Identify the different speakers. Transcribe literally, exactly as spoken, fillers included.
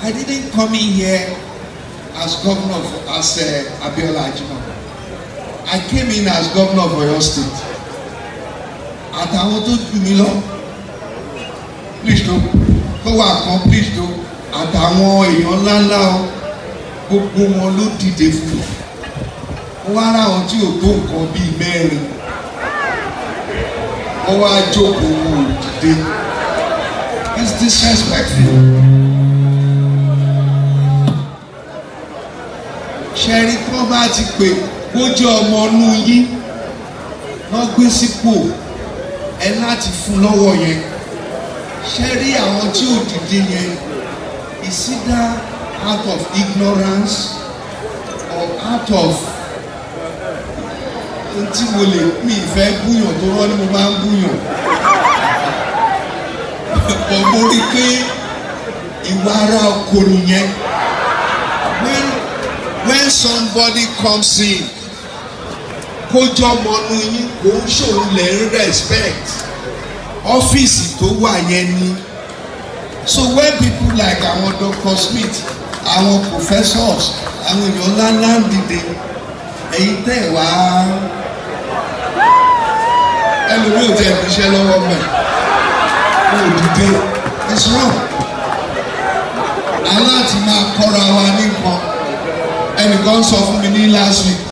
Speaker 1: I didn't come in here as governor of, as uh, Abiola Ajimobi. I came in as governor of Oyo State. Àtàwọn tó jù mí lọ, please do, kó wà kan please do, àtàwọn èèyàn ńláńlá o, gbogbo wọn ló dìde fún mi. Ó wá ráwọn tí ò tó nǹkan bíi mẹ́rin. Ó wá jókòó wò dìde. It's disrespectful. Ṣẹ́rí kan bá ti pè bójú ọmọ inú yín wọ́n gbé sípò ẹ láti fún lọ́wọ́ yẹn. Ṣẹ́rí àwọn tí ò dìde yẹn is either out of ignorance or out of tí mo lè mi ìfẹ́ búyàn tó rọ́ ni mo máa ń búyàn. But mo rí pé ìwà ara oko nìyẹn. When when somebody comes in kójọ́ mọ́nú yín kò ń ṣòun lè ń respect ọ́fíìsì tó wà yẹn ni. So when people like àwọn Doctor Smith, àwọn professors, àwọn èèyàn ńláńlá ń dìde, ẹ̀yin tẹ̀ wá ẹlòmíì ò tẹ̀ fi iṣẹ́ lọ́wọ́ mẹ́ kó o dìde, it's wrong. Aláàtì máa kọ́ra wa ní nǹkan. Ẹnìkan sọ fún mi ní last week.